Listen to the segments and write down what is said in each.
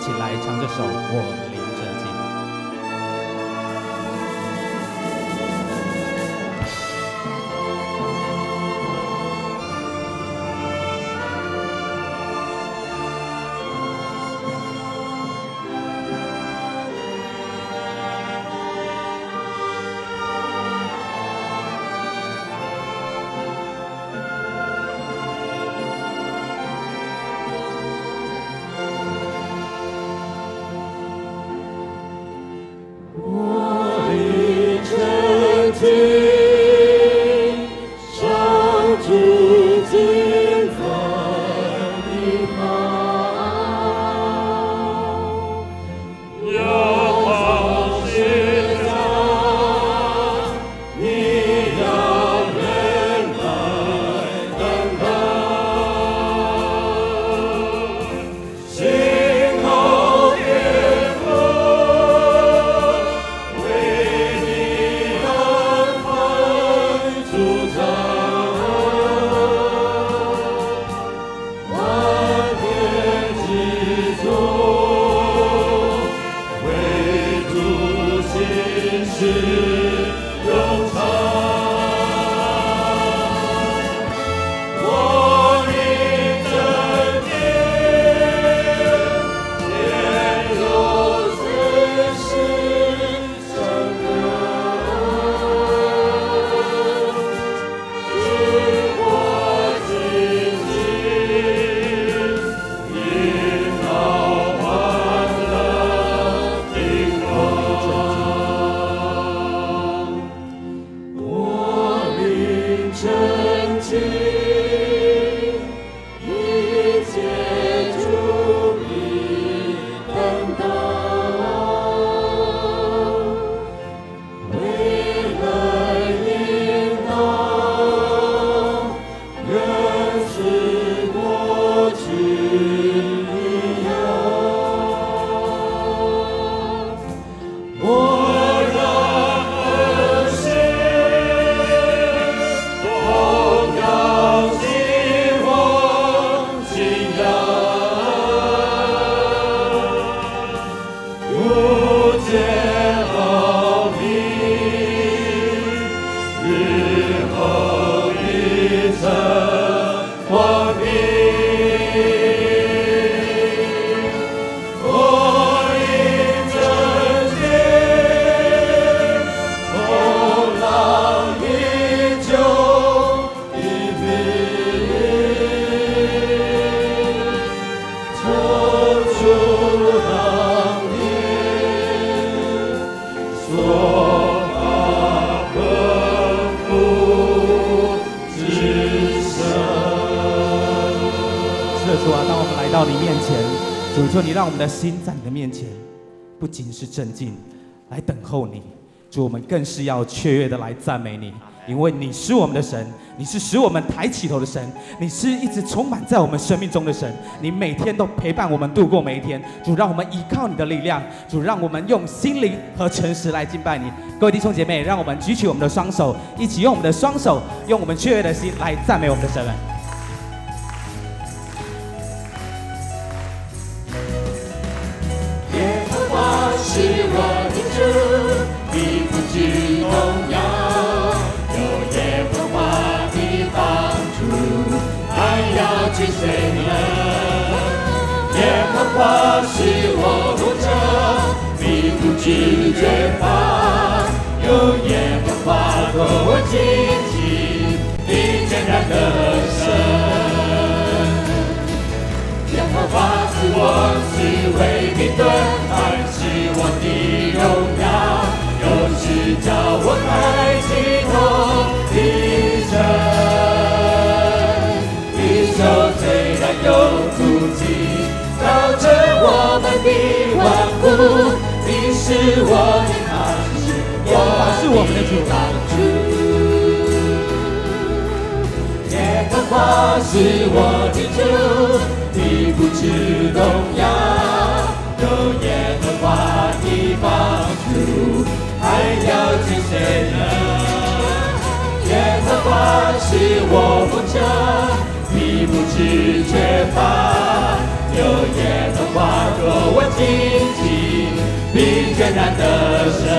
起来唱这首《我灵正经》。主，你让我们的心在你的面前，不仅是镇静，来等候你。主，我们更是要雀跃的来赞美你，因为你是我们的神，你是使我们抬起头的神，你是一直充满在我们生命中的神，你每天都陪伴我们度过每一天。主，让我们依靠你的力量，主，让我们用心灵和诚实来敬拜你。各位弟兄姐妹，让我们举起我们的双手，一起用我们的双手，用我们雀跃的心来赞美我们的神们。 是我的主，你不知动摇，有耶和华的帮助，还要追随人。耶和华是我牧者，你不知缺乏，有耶和华做我荆棘，你全然得胜。耶和华是我是为你盾牌，是我的荣耀，有时叫我抬起头的神。你手虽然有足迹，照着我们的万古，你是我的安息，我的帮助。耶和华是我的主，你不知动摇，有耶和华的帮助，还要追随人。耶和华是我牧者，你不知缺乏，有耶和华做我荆并全然的神。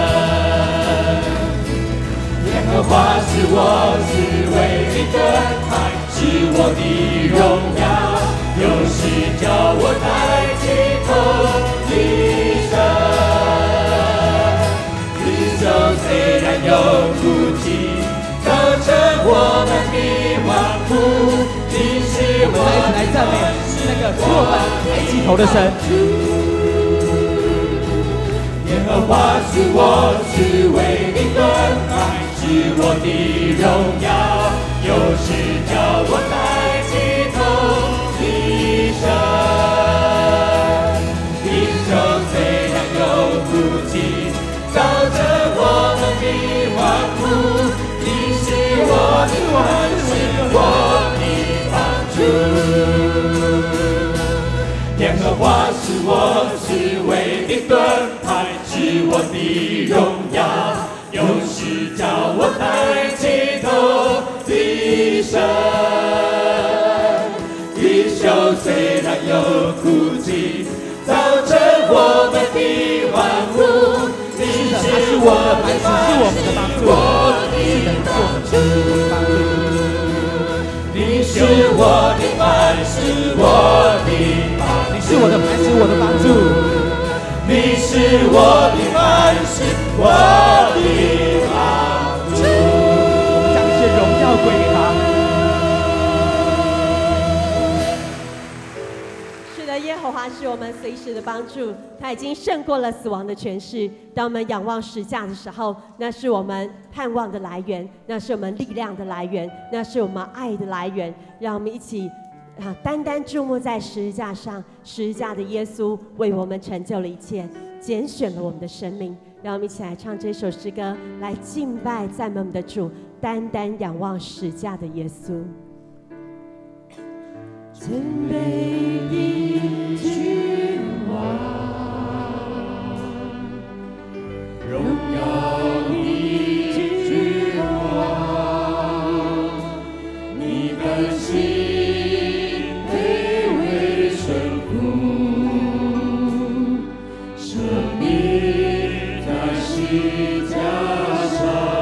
耶和华是我是唯一的爱，是我的荣耀，有时叫我抬起头离神。领袖虽然有哭泣，造成我们的欢呼，你是我再一起来赞美那个使我们抬起头的神。 耶和华是我是唯一的爱，是我的荣耀，有时叫我抬起头离神。领袖虽然有哭泣，造成我们的欢呼，你是我的安息，我的帮助。耶和华是我是唯一的爱，是我的荣耀，有时叫我抬起头离神。领袖虽然有哭泣，造成我们的欢呼，你是我的磐石，是我们的帮助，你是我的磐石，我的帮助， 你是我的磐石，我的帮助， 你是我的磐石，我的帮助。 我们将一切荣耀归给他。 耶和华是我们随时的帮助，他已经胜过了死亡的权势。当我们仰望十架的时候，那是我们盼望的来源，那是我们力量的来源，那是我们爱的来源。让我们一起单单注目在十架上，十架的耶稣为我们成就了一切，拣选了我们的生命。让我们一起来唱这首诗歌，来敬拜赞美我们的主，单单仰望十架的耶稣。 谦卑的君王，荣耀的君王，你甘心卑微顺服，舍命在十架上。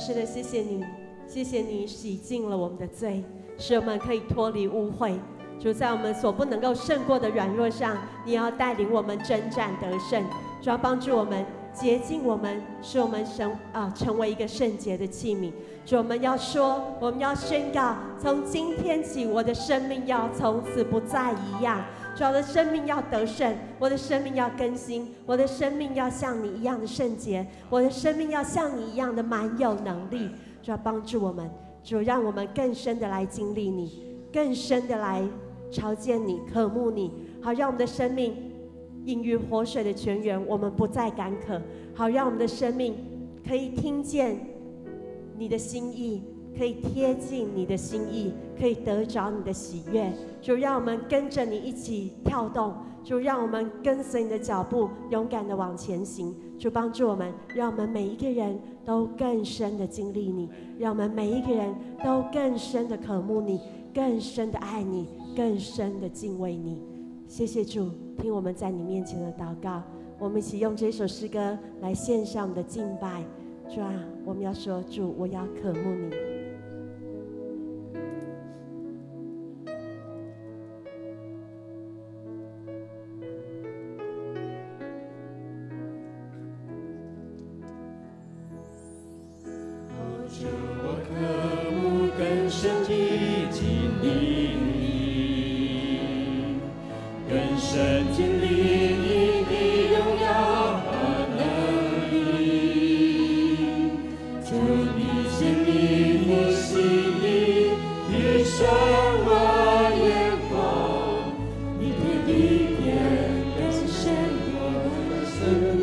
是的，谢谢你，谢谢你洗净了我们的罪，使我们可以脱离污秽。主，在我们所不能够胜过的软弱上，你要带领我们征战得胜。主要帮助我们洁净我们，使我们成为一个圣洁的器皿。主，我们要说，我们要宣告，从今天起，我的生命要从此不再一样。主，我的生命要得胜，我的生命要更新，我的生命要像你一样的圣洁，我的生命要像你一样的满有能力。主，要帮助我们，主，让我们更深的来经历你，更深的来朝见你，渴慕你，好让我们的生命饮于活水的泉源，我们不再干渴，好让我们的生命可以听见你的心意，可以贴近你的心意，可以得着你的喜悦。主，让我们跟着你一起跳动，主，让我们跟随你的脚步，勇敢的往前行。主，帮助我们，让我们每一个人都更深的经历你，让我们每一个人都更深的渴慕你，更深的爱你，更深的敬畏你。谢谢主，听我们在你面前的祷告。我们一起用这首诗歌来献上我们的敬拜。主啊，我们要说，主，我要渴慕你。 主，我渴慕更深地经历你，更深经历你的荣耀和能力。求你显明我心意，一生我眼光，一天一天更深我的生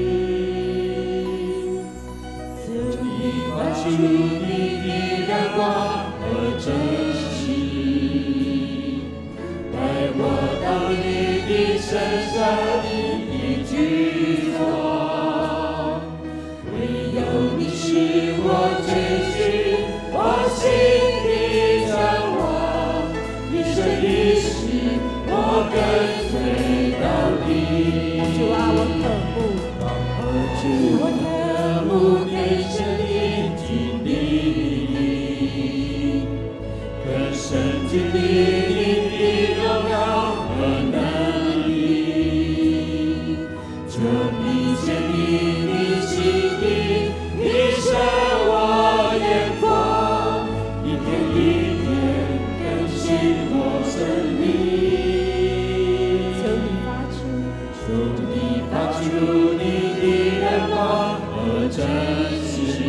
命。求你发出你的亮光和真实，带我到你的身上，你的居所。唯有你是我追寻，我心的向往，一生一世我跟随到底。 主啊，我渴慕， 主，我渴慕更深的经历你，更深经历你的荣耀和能力。求你显明你心意，你生我眼光，一天一天更新我生命。 求你发出， 求你发出你的亮光和真实，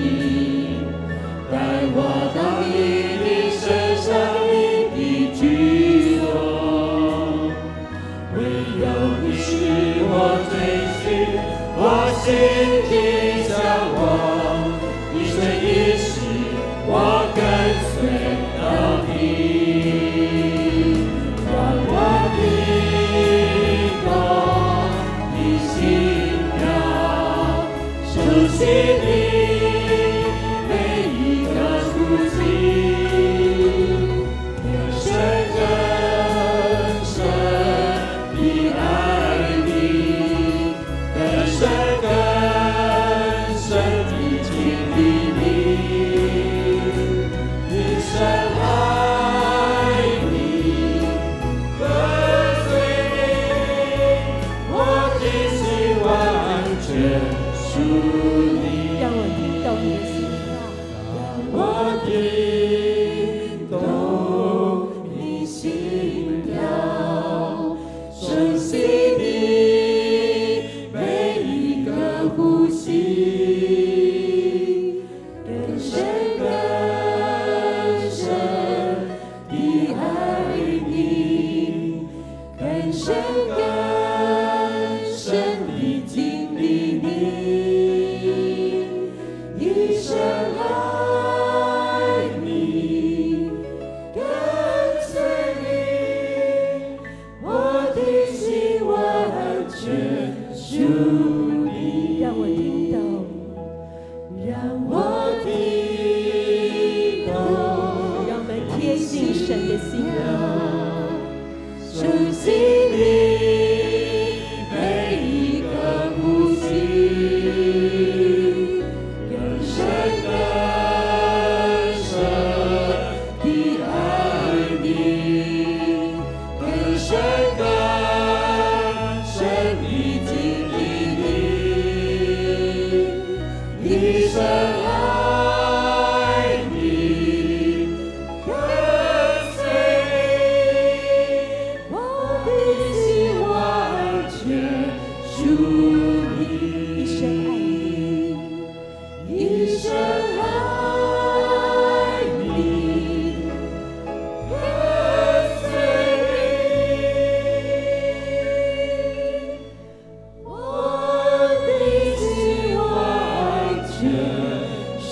带我到你的身上，你的居所。唯有你是我追寻，我心的向往，一生一世我跟随到底。让我听懂你心跳，熟悉你每一个呼吸，更深更深的爱你，更深更深的经历你，一生爱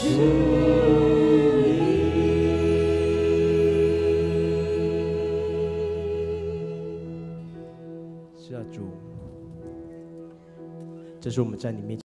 是啊，主，这是我们在你面前。